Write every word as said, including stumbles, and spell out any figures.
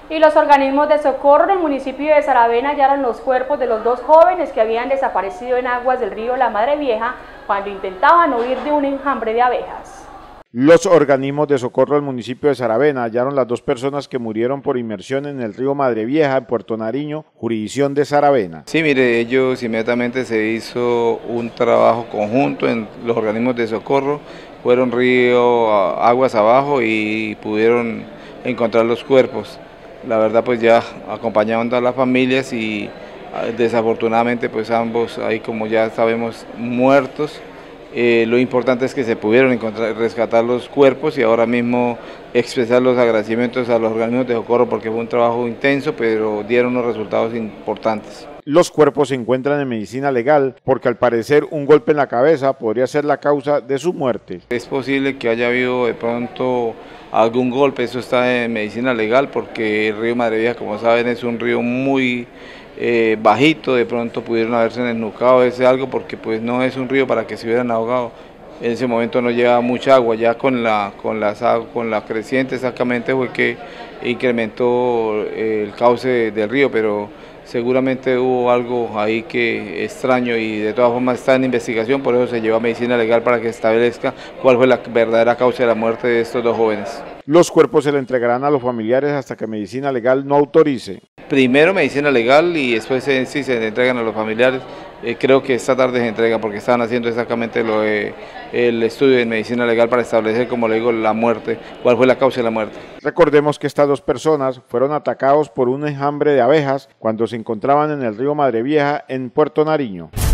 Y los organismos de socorro del municipio de Saravena hallaron los cuerpos de los dos jóvenes que habían desaparecido en aguas del río La Madre Vieja cuando intentaban huir de un enjambre de abejas. Los organismos de socorro del municipio de Saravena hallaron las dos personas que murieron por inmersión en el río Madre Vieja en Puerto Nariño, jurisdicción de Saravena. Sí, mire, ellos inmediatamente se hizo un trabajo conjunto en los organismos de socorro, fueron río aguas abajo y pudieron encontrar los cuerpos. La verdad pues ya acompañaron a las familias y desafortunadamente pues ambos ahí como ya sabemos muertos. Eh, lo importante es que se pudieron encontrar, rescatar los cuerpos y ahora mismo expresar los agradecimientos a los organismos de socorro porque fue un trabajo intenso, pero dieron unos resultados importantes. Los cuerpos se encuentran en medicina legal porque al parecer un golpe en la cabeza podría ser la causa de su muerte. Es posible que haya habido de pronto algún golpe, eso está en medicina legal porque el río Madre Vieja, como saben, es un río muy eh, bajito, de pronto pudieron haberse desnucado ese algo porque pues no es un río para que se hubieran ahogado. En ese momento no llevaba mucha agua, ya con la, con las, con la creciente exactamente fue que incrementó el cauce del río, pero seguramente hubo algo ahí que extraño y de todas formas está en investigación, por eso se lleva a medicina legal para que establezca cuál fue la verdadera causa de la muerte de estos dos jóvenes. Los cuerpos se le entregarán a los familiares hasta que medicina legal no autorice. Primero medicina legal y después sí se, se le entregan a los familiares. Eh, creo que esta tarde se entrega porque estaban haciendo exactamente lo de, el estudio de medicina legal para establecer, como le digo, la muerte, cuál fue la causa de la muerte. Recordemos que estas dos personas fueron atacados por un enjambre de abejas cuando se encontraban en el río Madre Vieja en Puerto Nariño.